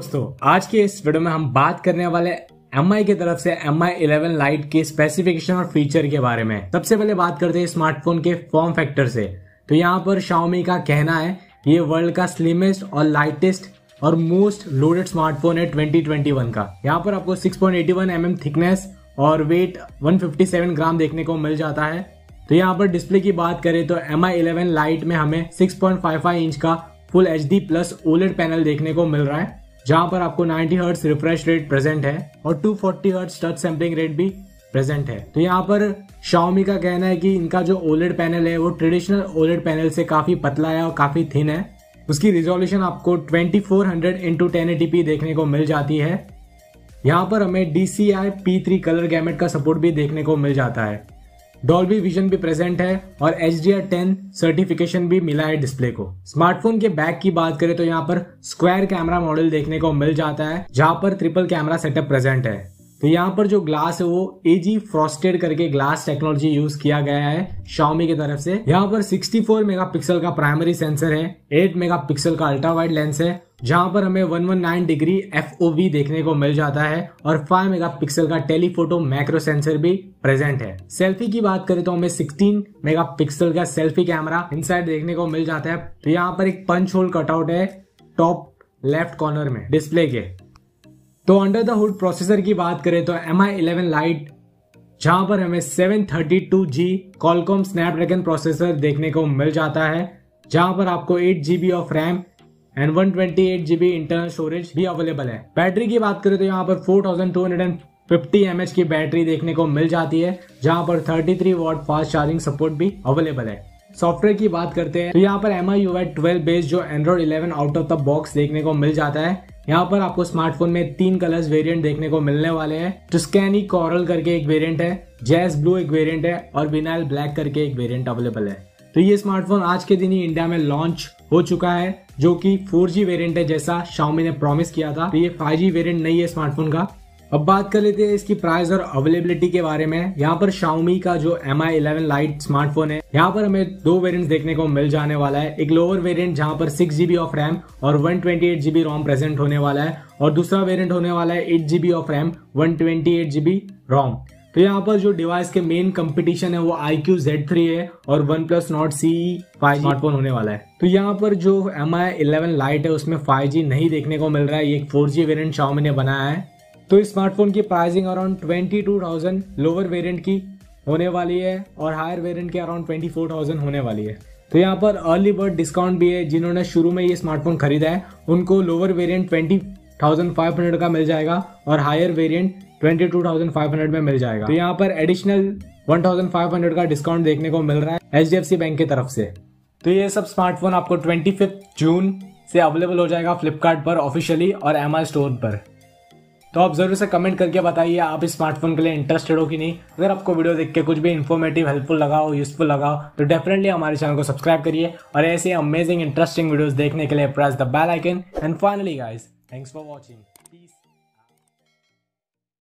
दोस्तों आज के इस वीडियो में हम बात करने वाले MI की तरफ से Mi 11 Lite के स्पेसिफिकेशन और फीचर के बारे में। सबसे पहले बात करते हैं स्मार्टफोन के फॉर्म फैक्टर से। तो यहाँ पर Xiaomi का कहना है ये वर्ल्ड का स्लिमेस्ट और लाइटेस्ट और मोस्ट लोडेड स्मार्टफोन है 2021 का। यहाँ पर आपको 6.81 mm थिकनेस और वेट 157 ग्राम देखने को मिल जाता है। तो यहाँ पर डिस्प्ले की बात करें तो Mi 11 Lite में हमें 6.55 इंच का full HD plus OLED panel देखने को मिल रहा है, जहां पर आपको 90 हर्ट्ज रिफ्रेश रेट प्रेजेंट है और 240 हर्ट्ज टच सैंपलिंग रेट भी प्रेजेंट है। तो यहाँ पर Xiaomi का कहना है कि इनका जो OLED पैनल है वो ट्रेडिशनल OLED पैनल से काफी पतला है और काफी थिन है। उसकी रिजोल्यूशन आपको 2400x1080p देखने को मिल जाती है। यहाँ पर हमें DCI P3 कलर गैमेट का सपोर्ट भी देखने को मिल जाता है। डॉल्बी विजन भी प्रेजेंट है और HDR10 सर्टिफिकेशन भी मिला है डिस्प्ले को। स्मार्टफोन के बैक की बात करें तो यहाँ पर स्क्वायर कैमरा मॉडल देखने को मिल जाता है, जहां पर ट्रिपल कैमरा सेटअप प्रेजेंट है। तो यहाँ पर जो ग्लास है वो AG फ्रॉस्टेड करके ग्लास टेक्नोलॉजी यूज किया गया है Xiaomi की तरफ से। यहाँ पर 64 मेगापिक्सल का प्राइमरी सेंसर है, 8 मेगापिक्सल का अल्ट्रा वाइड लेंस है, जहां पर हमें 119 डिग्री FOV देखने को मिल जाता है और 5 मेगापिक्सल का टेलीफोटो मैक्रो सेंसर भी प्रेजेंट है। सेल्फी की बात करें तो हमें 16 मेगापिक्सल का सेल्फी कैमरा इनसाइड देखने को मिल जाता है। तो यहाँ पर एक पंच होल कटआउट है टॉप लेफ्ट कॉर्नर में डिस्प्ले के। तो अंडर द हुड प्रोसेसर की बात करें तो Mi 11 Lite जहां पर हमें 732G Qualcomm Snapdragon प्रोसेसर देखने को मिल जाता है, जहां पर आपको 8GB of RAM and 128GB internal storage भी अवेलेबल है। बैटरी की बात करें तो यहाँ पर 4250 mAh की बैटरी देखने को मिल जाती है, जहां पर 33 वॉट फास्ट चार्जिंग सपोर्ट भी अवेलेबल है। सॉफ्टवेयर की बात करते हैं तो यहाँ पर MIUI 12 बेस्ड जो Android 11 out of the box देखने को मिल जाता है। यहाँ पर आपको स्मार्टफोन में 3 कलर्स वेरिएंट देखने को मिलने वाले हैं। टस्कैनी कोरल करके एक वेरिएंट है, जैज ब्लू एक वेरिएंट है और विनाइल ब्लैक करके एक वेरिएंट अवेलेबल है। तो ये स्मार्टफोन आज के दिन ही इंडिया में लॉन्च हो चुका है, जो कि 4G वेरिएंट है जैसा Xiaomi ने प्रॉमिस किया था। तो ये 5G वेरिएंट नहीं है स्मार्टफोन का। अब बात कर लेते हैं इसकी प्राइस और अवेलेबिलिटी के बारे में। यहाँ पर Xiaomi का जो Mi 11 Lite स्मार्टफोन है, यहाँ पर हमें 2 वेरिएंट्स देखने को मिल जाने वाला है। एक लोअर वेरिएंट जहाँ पर 6GB ऑफ रैम और 128GB रोम प्रेजेंट होने वाला है, और दूसरा वेरिएंट होने वाला है 8GB ऑफ रैम 128GB रोम। तो यहाँ पर जो डिवाइस के मेन कंपटीशन है वो iQOO Z3 है और OnePlus Nord CE 5G smartphone होने वाला है। तो यहाँ पर जो Mi 11 Lite है उसमें 5G नहीं देखने को मिल रहा है, ये एक 4G वेरिएंट Xiaomi ने बनाया है। तो इस स्मार्टफोन की प्राइसिंग अराउंड 22,000 लोअर वेरिएंट की होने वाली है और हायर वेरिएंट की अराउंड 24,000 होने वाली है। तो यहाँ पर अर्ली बर्ड डिस्काउंट भी है। जिन्होंने शुरू में ये स्मार्टफोन खरीदा है उनको लोअर वेरिएंट 20,500 का मिल जाएगा और हायर वेरिएंट 22,500 में मिल जाएगा। तो यहाँ पर एडिशनल 1,500 का डिस्काउंट देखने को मिल रहा है HDFC बैंक की तरफ से। तो ये सब स्मार्टफोन आपको 25 जून से अवेलेबल हो जाएगा फ्लिपकार्ट पर ऑफिशियली और MI स्टोर पर। तो आप जरूर से कमेंट करके बताइए आप इस स्मार्टफोन के लिए इंटरेस्टेड हो कि नहीं। अगर आपको वीडियो देख के कुछ भी इन्फॉर्मेटिव हेल्पफुल लगा हो, यूजफुल लगा हो, तो डेफिनेटली हमारे चैनल को सब्सक्राइब करिए और ऐसे अमेजिंग इंटरेस्टिंग वीडियोस देखने के लिए press the bell icon. And finally guys, thanks for watching.